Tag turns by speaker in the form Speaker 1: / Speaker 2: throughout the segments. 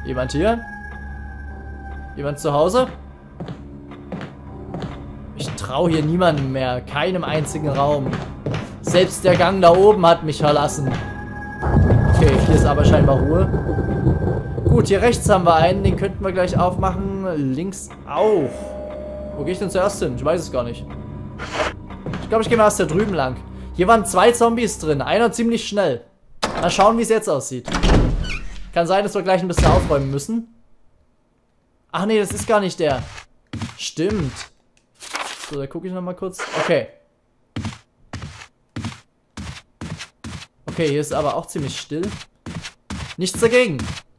Speaker 1: Jemand hier? Jemand zu Hause? Ich traue hier niemandem mehr. Keinem einzigen Raum. Selbst der Gang da oben hat mich verlassen. Okay, hier ist aber scheinbar Ruhe. Gut, hier rechts haben wir einen. Den könnten wir gleich aufmachen. Links auch. Wo gehe ich denn zuerst hin? Ich weiß es gar nicht. Ich glaube, ich gehe mal erst da drüben lang. Hier waren 2 Zombies drin. Einer ziemlich schnell. Mal schauen, wie es jetzt aussieht. Kann sein, dass wir gleich ein bisschen aufräumen müssen. Ach nee, das ist gar nicht der. Stimmt. So, da gucke ich nochmal kurz. Okay. Okay, hier ist aber auch ziemlich still. Nichts dagegen.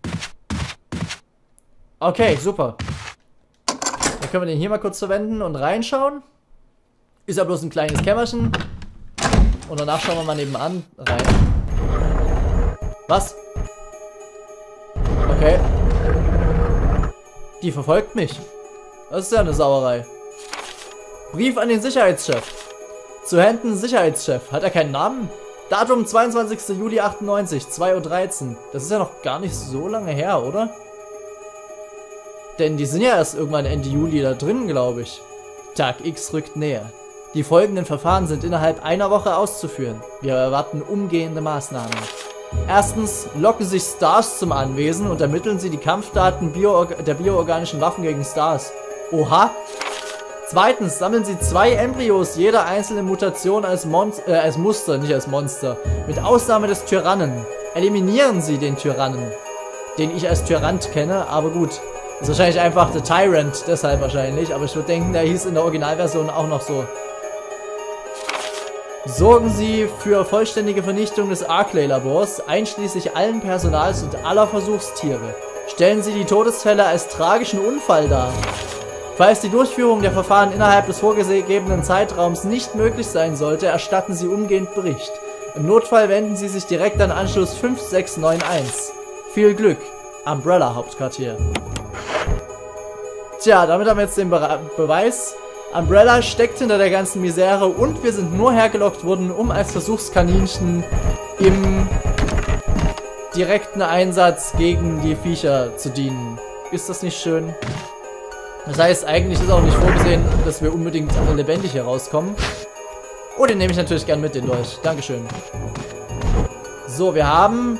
Speaker 1: Okay, super. Dann können wir den hier mal kurz verwenden und reinschauen. Ist ja bloß ein kleines Kämmerchen. Und danach schauen wir mal nebenan rein. Was? Okay. Die verfolgt mich. Das ist ja eine Sauerei. Brief an den Sicherheitschef. Zu Händen Sicherheitschef. Hat er keinen Namen? Datum 22. Juli 98, 2:13 Uhr. Das ist ja noch gar nicht so lange her, oder? Denn die sind ja erst irgendwann Ende Juli da drin, glaube ich. Tag X rückt näher. Die folgenden Verfahren sind innerhalb einer Woche auszuführen. Wir erwarten umgehende Maßnahmen. Erstens, locken sich Stars zum Anwesen und ermitteln sie die Kampfdaten der bioorganischen Waffen gegen Stars. Oha! Zweitens, sammeln sie 2 Embryos jeder einzelnen Mutation als Muster, nicht als Monster. Mit Ausnahme des Tyrannen. Eliminieren sie den Tyrannen. Den ich als Tyrant kenne, aber gut. Ist wahrscheinlich einfach der Tyrant, deshalb wahrscheinlich. Aber ich würde denken, der hieß in der Originalversion auch noch so. Sorgen Sie für vollständige Vernichtung des Arclay-Labors, einschließlich allen Personals und aller Versuchstiere. Stellen Sie die Todesfälle als tragischen Unfall dar. Falls die Durchführung der Verfahren innerhalb des vorgegebenen Zeitraums nicht möglich sein sollte, erstatten Sie umgehend Bericht. Im Notfall wenden Sie sich direkt an Anschluss 5691. Viel Glück. Umbrella Hauptquartier. Tja, damit haben wir jetzt den Beweis. Umbrella steckt hinter der ganzen Misere und wir sind nur hergelockt worden, um als Versuchskaninchen im direkten Einsatz gegen die Viecher zu dienen. Ist das nicht schön? Das heißt, eigentlich ist auch nicht vorgesehen, dass wir unbedingt lebendig hier rauskommen. Oh, den nehme ich natürlich gern mit, den Dolch. Dankeschön. So, wir haben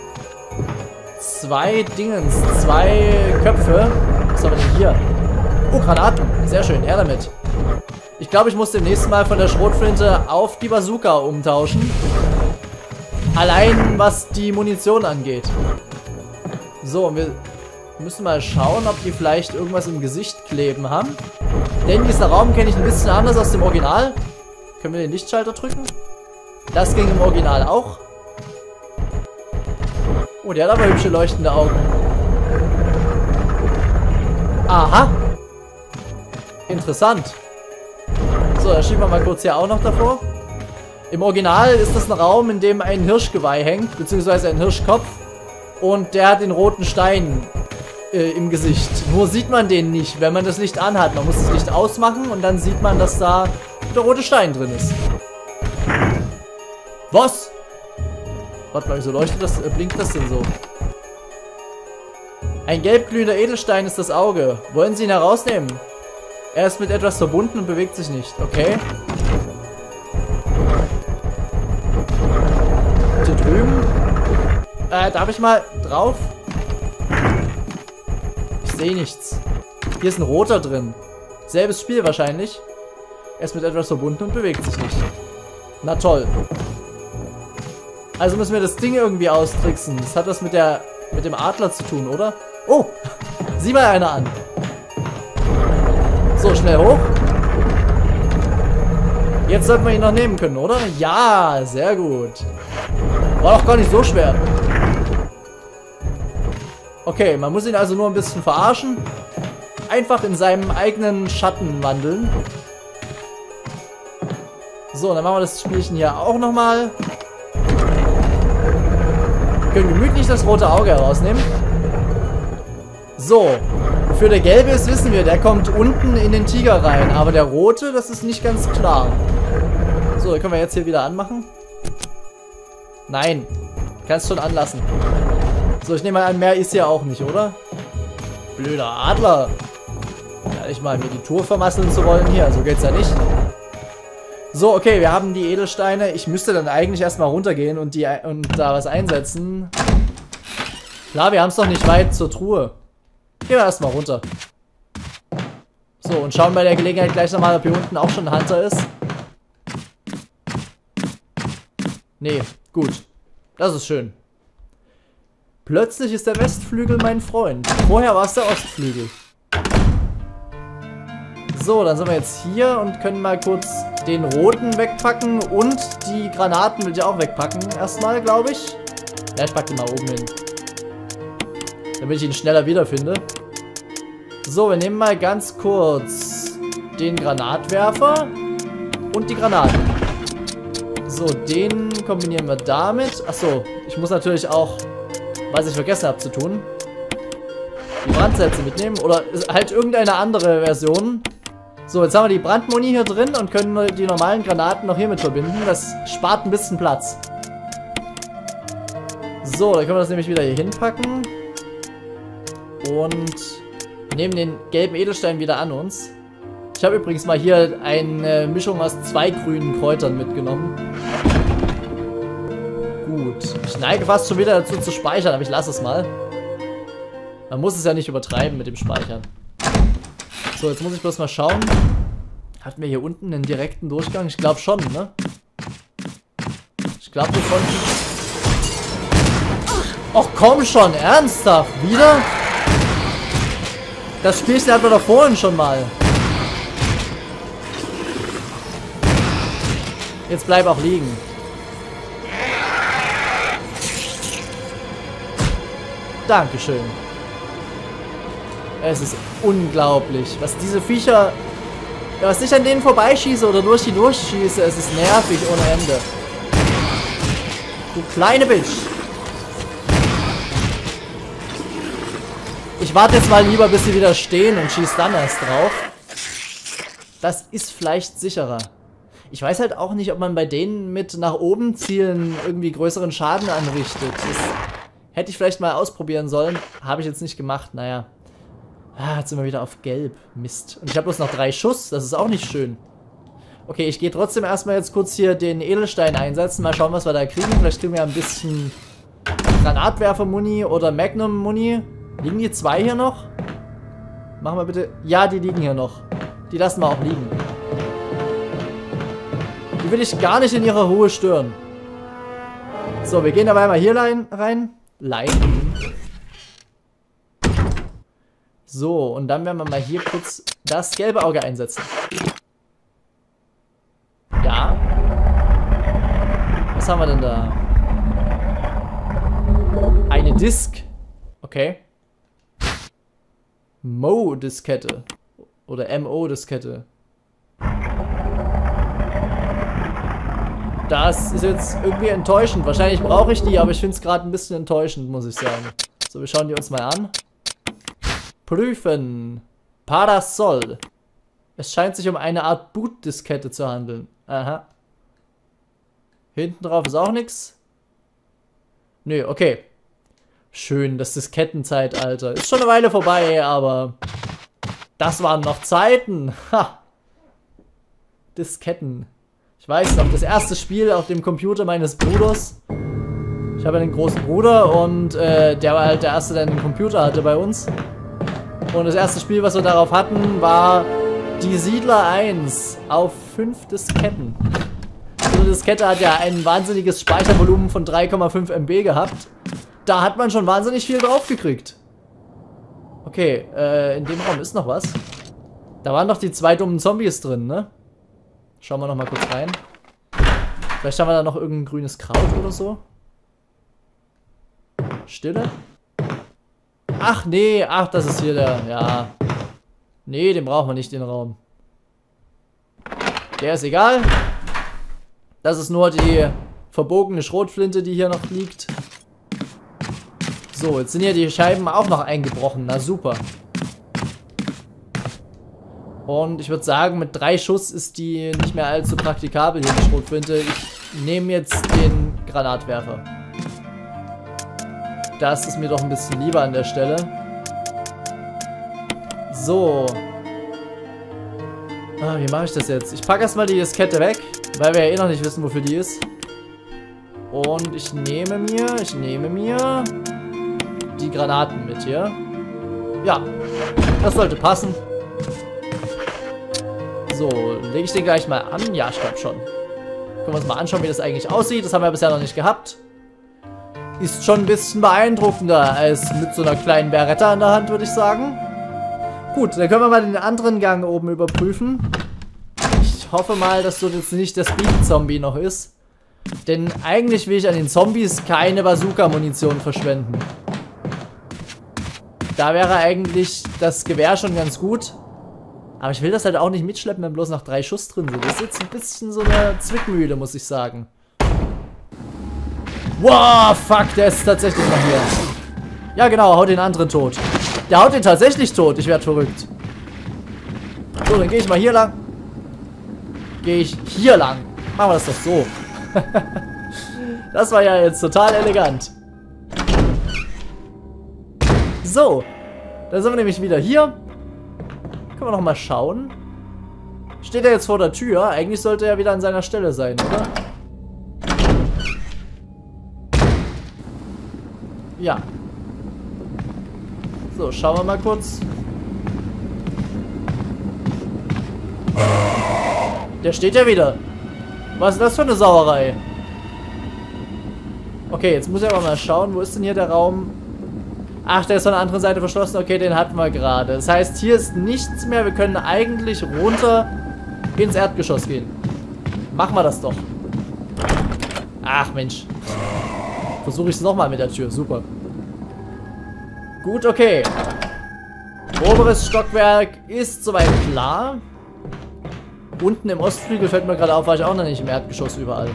Speaker 1: 2 Köpfe. Was haben wir denn hier? Oh, Granaten. Sehr schön, her damit. Ich glaube, ich muss demnächst mal von der Schrotflinte auf die Bazooka umtauschen. Allein was die Munition angeht. So, und wir müssen mal schauen, ob die vielleicht irgendwas im Gesicht kleben haben. Denn dieser Raum kenne ich ein bisschen anders aus dem Original. Können wir den Lichtschalter drücken? Das ging im Original auch. Oh, der hat aber hübsche leuchtende Augen. Aha. Interessant. So, da schieben wir mal kurz hier auch noch davor. Im Original ist das ein Raum, in dem ein Hirschgeweih hängt, beziehungsweise ein Hirschkopf. Und der hat den roten Stein im Gesicht. Nur sieht man den nicht, wenn man das Licht anhat. Man muss das Licht ausmachen und dann sieht man, dass da der rote Stein drin ist. Was? Warte mal, wieso leuchtet das, blinkt das denn so? Ein gelbglühender Edelstein ist das Auge. Wollen Sie ihn herausnehmen? Er ist mit etwas verbunden und bewegt sich nicht. Okay. Hier drüben. Darf ich mal drauf? Ich sehe nichts. Hier ist ein roter drin. Selbes Spiel wahrscheinlich. Er ist mit etwas verbunden und bewegt sich nicht. Na toll. Also müssen wir das Ding irgendwie austricksen. Das hat was mit dem Adler zu tun, oder? Oh! Sieh mal einer an. So, schnell hoch. Jetzt sollten wir ihn noch nehmen können, oder? Ja, sehr gut. War doch gar nicht so schwer. Okay, man muss ihn also nur ein bisschen verarschen. Einfach in seinem eigenen Schatten wandeln. So, dann machen wir das Spielchen hier auch nochmal. Wir können gemütlich das rote Auge herausnehmen. So. Wofür der gelbe ist, wissen wir. Der kommt unten in den Tiger rein. Aber der rote, das ist nicht ganz klar. So, dann können wir jetzt hier wieder anmachen. Nein. Kannst schon anlassen. So, ich nehme mal an, mehr ist ja auch nicht, oder? Blöder Adler. Ja, nicht mal mir die Tour vermasseln zu wollen hier. So geht's ja nicht. So, okay, wir haben die Edelsteine. Ich müsste dann eigentlich erstmal runtergehen und da was einsetzen. Klar, wir haben es doch nicht weit zur Truhe. Gehen wir erstmal runter. So, und schauen bei der Gelegenheit gleich nochmal, ob hier unten auch schon ein Hunter ist. Nee, gut. Das ist schön. Plötzlich ist der Westflügel mein Freund. Vorher war es der Ostflügel. So, dann sind wir jetzt hier und können mal kurz den roten wegpacken. Und die Granaten will ich auch wegpacken. Erstmal, glaube ich. Ja, ich packe die mal oben hin. Damit ich ihn schneller wiederfinde. So, wir nehmen mal ganz kurz den Granatwerfer und die Granaten. So, den kombinieren wir damit. Achso, ich muss natürlich auch, was ich vergessen habe zu tun, die Brandsätze mitnehmen. Oder halt irgendeine andere Version. So, jetzt haben wir die Brandmuni hier drin und können die normalen Granaten noch hiermit verbinden. Das spart ein bisschen Platz. So, dann können wir das nämlich wieder hier hinpacken. Und nehmen den gelben Edelstein wieder an uns. Ich habe übrigens mal hier eine Mischung aus 2 grünen Kräutern mitgenommen. Gut. Ich neige fast schon wieder dazu zu speichern, aber ich lasse es mal. Man muss es ja nicht übertreiben mit dem Speichern. So, jetzt muss ich bloß mal schauen. Hatten wir hier unten einen direkten Durchgang? Ich glaube schon, ne? Ich glaube, wir konnten... Ach komm schon, ernsthaft? Wieder? Das Spielchen hatten wir doch vorhin schon mal. Jetzt bleib auch liegen. Dankeschön. Es ist unglaublich, was diese Viecher... Ja, was ich an denen vorbeischieße oder durch die durchschieße, es ist nervig ohne Ende. Du kleine Bitch. Ich warte jetzt mal lieber, bis sie wieder stehen und schieße dann erst drauf. Das ist vielleicht sicherer. Ich weiß halt auch nicht, ob man bei denen mit nach oben zielen irgendwie größeren Schaden anrichtet. Das hätte ich vielleicht mal ausprobieren sollen. Habe ich jetzt nicht gemacht, naja. Ah, jetzt sind wir wieder auf Gelb. Mist. Und ich habe bloß noch 3 Schuss, das ist auch nicht schön. Okay, ich gehe trotzdem erstmal jetzt kurz hier den Edelstein einsetzen. Mal schauen, was wir da kriegen. Vielleicht kriegen wir ein bisschen Granatwerfer-Muni oder Magnum-Muni. Liegen die 2 hier noch? Machen wir bitte... Ja, die liegen hier noch. Die lassen wir auch liegen. Die will ich gar nicht in ihrer Ruhe stören. So, wir gehen dabei mal hier rein. So, und dann werden wir mal hier kurz das gelbe Auge einsetzen. Ja. Was haben wir denn da? Eine Disk. Okay. Mo-Diskette. Oder MO-Diskette. Das ist jetzt irgendwie enttäuschend. Wahrscheinlich brauche ich die, aber ich finde es gerade ein bisschen enttäuschend, muss ich sagen. So, wir schauen die uns mal an. Prüfen. Parasol. Es scheint sich um eine Art Boot-Diskette zu handeln. Aha. Hinten drauf ist auch nichts. Nö, okay. Schön, das Diskettenzeitalter. Ist schon eine Weile vorbei, aber das waren noch Zeiten. Ha. Disketten. Ich weiß noch, das erste Spiel auf dem Computer meines Bruders. Ich habe einen großen Bruder und der war halt der erste, der einen Computer hatte bei uns. Und das erste Spiel, was wir darauf hatten, war Die Siedler 1 auf 5 Disketten. So eine Diskette hat ja ein wahnsinniges Speichervolumen von 3,5 MB gehabt. Da hat man schon wahnsinnig viel drauf gekriegt. Okay, in dem Raum ist noch was. Da waren doch die 2 dummen Zombies drin, ne? Schauen wir noch mal kurz rein. Vielleicht haben wir da noch irgendein grünes Kraut oder so. Stille. Ach nee, ach, das ist hier der, ja. Nee, den brauchen wir nicht, den Raum. Der ist egal. Das ist nur die verbogene Schrotflinte, die hier noch liegt. So, jetzt sind hier die Scheiben auch noch eingebrochen. Na super. Und ich würde sagen, mit 3 Schuss ist die nicht mehr allzu praktikabel hier, die Schrotflinte. Ich nehme jetzt den Granatwerfer. Das ist mir doch ein bisschen lieber an der Stelle. So. Ah, wie mache ich das jetzt? Ich packe erstmal die Diskette weg, weil wir ja eh noch nicht wissen, wofür die ist. Und ich nehme mir die Granaten mit hier. Ja, das sollte passen. So, lege ich den gleich mal an? Ja, ich glaube schon. Können wir uns mal anschauen, wie das eigentlich aussieht. Das haben wir bisher noch nicht gehabt. Ist schon ein bisschen beeindruckender als mit so einer kleinen Beretta in der Hand, würde ich sagen. Gut, dann können wir mal den anderen Gang oben überprüfen. Ich hoffe mal, dass dort jetzt nicht der Speed-Zombie noch ist. Denn eigentlich will ich an den Zombies keine Bazooka-Munition verschwenden. Da wäre eigentlich das Gewehr schon ganz gut. Aber ich will das halt auch nicht mitschleppen, wenn bloß noch 3 Schuss drin sind. Das ist jetzt ein bisschen so eine Zwickmühle, muss ich sagen. Wow, fuck, der ist tatsächlich noch hier. Ja genau, haut den anderen tot. Der haut den tatsächlich tot, ich werde verrückt. So, dann gehe ich mal hier lang. Gehe ich hier lang. Machen wir das doch so. Das war ja jetzt total elegant. So, dann sind wir nämlich wieder hier. Können wir noch mal schauen. Steht er jetzt vor der Tür? Eigentlich sollte er wieder an seiner Stelle sein, oder? Ja. So, schauen wir mal kurz. Der steht ja wieder. Was ist das für eine Sauerei? Okay, jetzt muss ich aber mal schauen. Wo ist denn hier der Raum? Ach, der ist von der anderen Seite verschlossen. Okay, den hatten wir gerade. Das heißt, hier ist nichts mehr. Wir können eigentlich runter ins Erdgeschoss gehen. Machen wir das doch. Ach, Mensch. Versuche ich es nochmal mit der Tür. Super. Gut, okay. Oberes Stockwerk ist soweit klar. Unten im Ostflügel fällt mir gerade auf, war ich auch noch nicht im Erdgeschoss überall.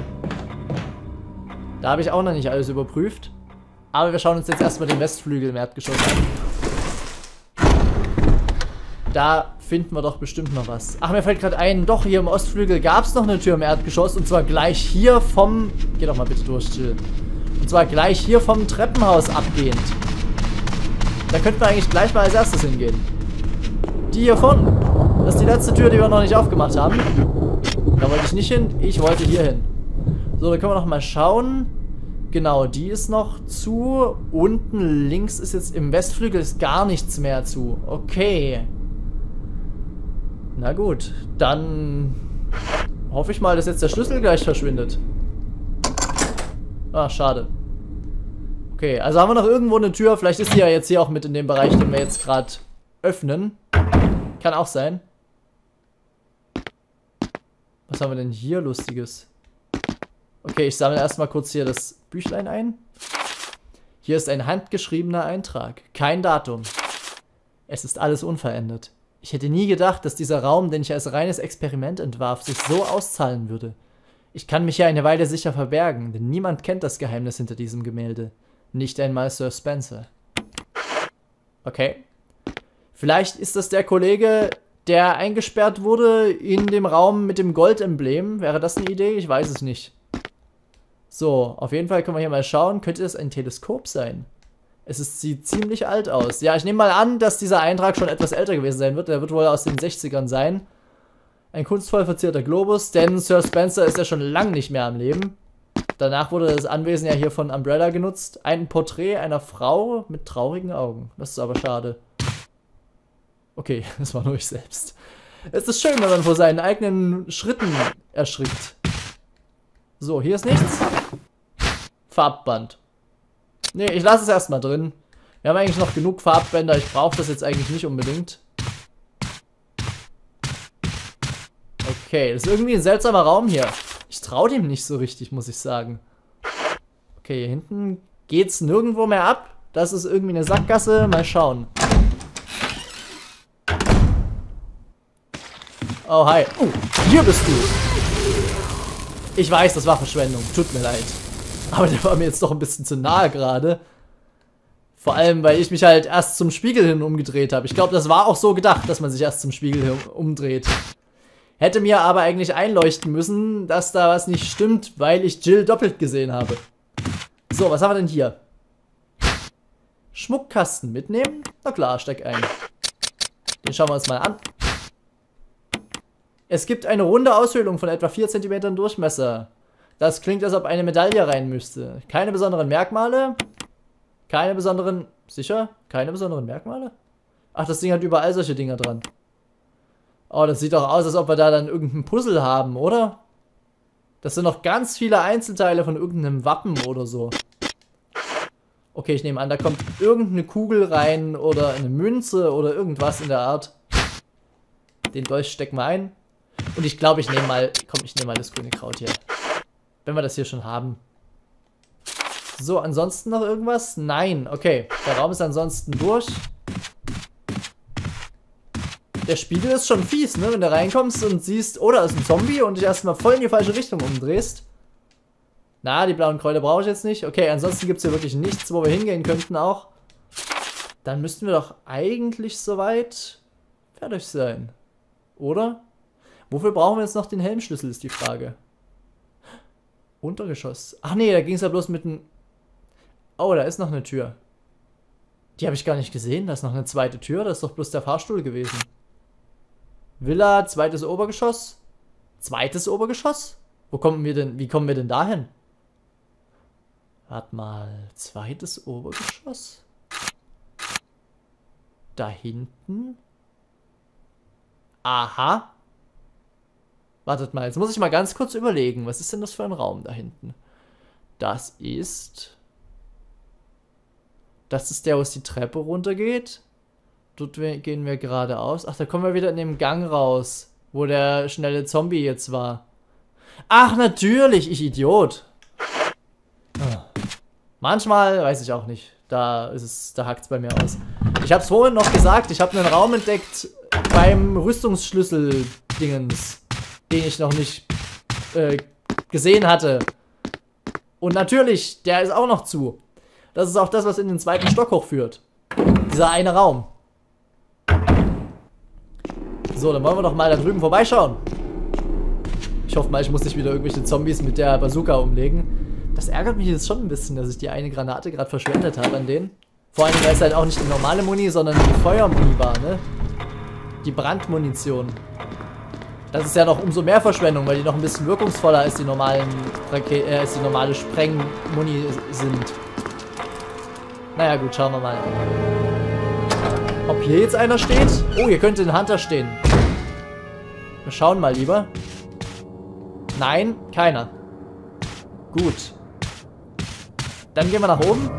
Speaker 1: Da habe ich auch noch nicht alles überprüft. Aber wir schauen uns jetzt erstmal den Westflügel im Erdgeschoss an. Da finden wir doch bestimmt noch was. Ach, mir fällt gerade ein, doch, hier im Ostflügel gab es noch eine Tür im Erdgeschoss. Und zwar gleich hier vom... Geh doch mal bitte durch, Jill. Und zwar gleich hier vom Treppenhaus abgehend. Da könnten wir eigentlich gleich mal als erstes hingehen. Die hier vorne. Das ist die letzte Tür, die wir noch nicht aufgemacht haben. Da wollte ich nicht hin, ich wollte hier hin. So, da können wir noch mal schauen. Genau, die ist noch zu. Unten links ist jetzt im Westflügel ist gar nichts mehr zu. Okay. Na gut, dann hoffe ich mal, dass jetzt der Schlüssel gleich verschwindet. Ah, schade. Okay, also haben wir noch irgendwo eine Tür. Vielleicht ist die ja jetzt hier auch mit in dem Bereich, den wir jetzt gerade öffnen. Kann auch sein. Was haben wir denn hier Lustiges? Okay, ich sammle erstmal kurz hier das Büchlein ein. Hier ist ein handgeschriebener Eintrag. Kein Datum. Es ist alles unverändert. Ich hätte nie gedacht, dass dieser Raum, den ich als reines Experiment entwarf, sich so auszahlen würde. Ich kann mich hier eine Weile sicher verbergen, denn niemand kennt das Geheimnis hinter diesem Gemälde. Nicht einmal Sir Spencer. Okay. Vielleicht ist das der Kollege, der eingesperrt wurde in dem Raum mit dem Goldemblem. Wäre das eine Idee? Ich weiß es nicht. So, auf jeden Fall können wir hier mal schauen. Könnte das ein Teleskop sein? Sieht ziemlich alt aus. Ja, ich nehme mal an, dass dieser Eintrag schon etwas älter gewesen sein wird. Der wird wohl aus den 60ern sein. Ein kunstvoll verzierter Globus, denn Sir Spencer ist ja schon lang nicht mehr am Leben. Danach wurde das Anwesen ja hier von Umbrella genutzt. Ein Porträt einer Frau mit traurigen Augen. Das ist aber schade. Okay, das war nur ich selbst. Es ist schön, wenn man vor seinen eigenen Schritten erschrickt. So, hier ist nichts. Farbband. Nee, ich lasse es erstmal drin. Wir haben eigentlich noch genug Farbbänder. Ich brauche das jetzt eigentlich nicht unbedingt. Okay, das ist irgendwie ein seltsamer Raum hier. Ich traue dem nicht so richtig, muss ich sagen. Okay, hier hinten geht's nirgendwo mehr ab. Das ist irgendwie eine Sackgasse. Mal schauen. Oh, hi. Hier bist du. Ich weiß, das war Verschwendung. Tut mir leid. Aber der war mir jetzt doch ein bisschen zu nahe gerade. Vor allem, weil ich mich halt erst zum Spiegel hin umgedreht habe. Ich glaube, das war auch so gedacht, dass man sich erst zum Spiegel hin umdreht. Hätte mir aber eigentlich einleuchten müssen, dass da was nicht stimmt, weil ich Jill doppelt gesehen habe. So, was haben wir denn hier? Schmuckkasten mitnehmen? Na klar, steck ein. Den schauen wir uns mal an. Es gibt eine runde Aushöhlung von etwa 4 cm Durchmesser. Das klingt, als ob eine Medaille rein müsste. Keine besonderen Merkmale. Keine besonderen... Sicher? Keine besonderen Merkmale? Ach, das Ding hat überall solche Dinger dran. Oh, das sieht doch aus, als ob wir da dann irgendein Puzzle haben, oder? Das sind noch ganz viele Einzelteile von irgendeinem Wappen oder so. Okay, ich nehme an, da kommt irgendeine Kugel rein oder eine Münze oder irgendwas in der Art. Den Dolch stecken wir ein. Und ich glaube, ich nehme mal... Komm, ich nehme mal das grüne Kraut hier. Wenn wir das hier schon haben. So, ansonsten noch irgendwas? Nein, okay. Der Raum ist ansonsten durch. Der Spiegel ist schon fies, ne? Wenn du reinkommst und siehst, oh, da ist ein Zombie und dich erstmal voll in die falsche Richtung umdrehst. Na, die blauen Kräuter brauche ich jetzt nicht. Okay, ansonsten gibt es hier wirklich nichts, wo wir hingehen könnten auch. Dann müssten wir doch eigentlich soweit fertig sein. Oder? Wofür brauchen wir jetzt noch den Helmschlüssel, ist die Frage. Untergeschoss. Ach nee, da ging es ja bloß mit einem... Oh, da ist noch eine Tür. Die habe ich gar nicht gesehen. Da ist noch eine zweite Tür. Das ist doch bloß der Fahrstuhl gewesen. Villa, zweites Obergeschoss. Zweites Obergeschoss? Wo kommen wir denn... Wie kommen wir denn dahin? Warte mal. Zweites Obergeschoss? Da hinten? Aha. Wartet mal, jetzt muss ich mal ganz kurz überlegen. Was ist denn das für ein Raum da hinten? Das ist der, wo es die Treppe runtergeht. Dort gehen wir geradeaus. Ach, da kommen wir wieder in dem Gang raus, wo der schnelle Zombie jetzt war. Ach, natürlich, ich Idiot. Manchmal, weiß ich auch nicht. Da hackt es bei mir aus. Ich habe es vorhin noch gesagt, ich habe einen Raum entdeckt beim Rüstungsschlüssel-Dingens, den ich noch nicht gesehen hatte. Und natürlich, der ist auch noch zu. Das ist auch das, was in den zweiten Stock hochführt. Dieser eine Raum. So, dann wollen wir doch mal da drüben vorbeischauen. Ich hoffe mal, ich muss nicht wieder irgendwelche Zombies mit der Bazooka umlegen. Das ärgert mich jetzt schon ein bisschen, dass ich die eine Granate gerade verschwendet habe an denen. Vor allem, weil es halt auch nicht die normale Muni, sondern die Feuermuni war, ne? Die Brandmunition. Das ist ja noch umso mehr Verschwendung, weil die noch ein bisschen wirkungsvoller als die normale Sprengmuni sind. Naja gut, schauen wir mal. Ob hier jetzt einer steht? Oh, hier könnte ein Hunter stehen. Wir schauen mal lieber. Nein, keiner. Gut. Dann gehen wir nach oben.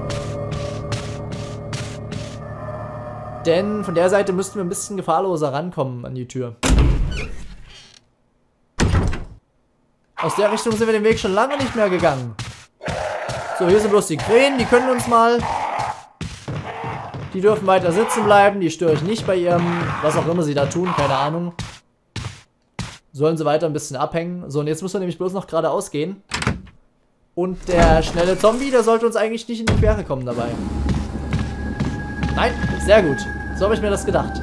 Speaker 1: Denn von der Seite müssten wir ein bisschen gefahrloser rankommen an die Tür. Aus der Richtung sind wir den Weg schon lange nicht mehr gegangen. So, hier sind bloß die Krähen, die können uns mal. Die dürfen weiter sitzen bleiben, die störe ich nicht bei ihrem, was auch immer sie da tun, keine Ahnung. Sollen sie weiter ein bisschen abhängen. So, und jetzt müssen wir nämlich bloß noch geradeaus gehen. Und der schnelle Zombie, der sollte uns eigentlich nicht in die Quere kommen dabei. Nein, sehr gut. So habe ich mir das gedacht.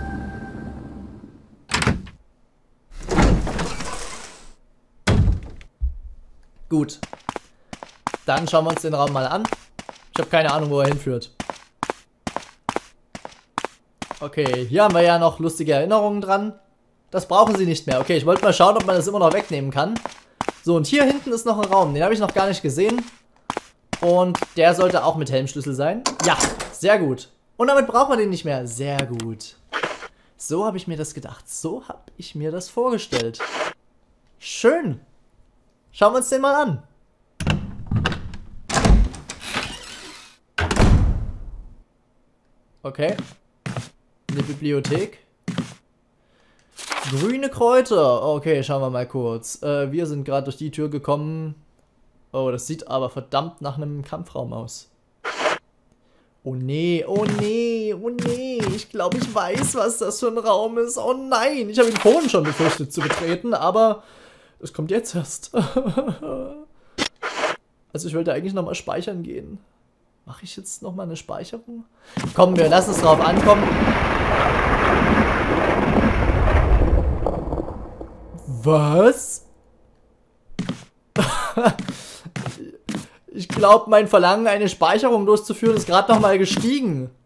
Speaker 1: Gut. Dann schauen wir uns den Raum mal an. Ich habe keine Ahnung, wo er hinführt. Okay, hier haben wir ja noch lustige Erinnerungen dran. Das brauchen sie nicht mehr. Okay, ich wollte mal schauen, ob man das immer noch wegnehmen kann. So, und hier hinten ist noch ein Raum. Den habe ich noch gar nicht gesehen. Und der sollte auch mit Helmschlüssel sein. Ja, sehr gut. Und damit braucht man den nicht mehr. Sehr gut. So habe ich mir das gedacht. So habe ich mir das vorgestellt. Schön. Schauen wir uns den mal an. Okay. Eine Bibliothek. Grüne Kräuter. Okay, schauen wir mal kurz. Wir sind gerade durch die Tür gekommen. Oh, das sieht aber verdammt nach einem Kampfraum aus. Oh nee, oh nee, oh nee. Ich glaube, ich weiß, was das für ein Raum ist. Oh nein, ich habe ihn vorhin schon befürchtet zu betreten, aber es kommt jetzt erst. Also ich wollte eigentlich nochmal speichern gehen. Mache ich jetzt nochmal eine Speicherung? Komm, wir lassen es drauf ankommen. Was? Ich glaube, mein Verlangen, eine Speicherung durchzuführen, ist gerade nochmal gestiegen.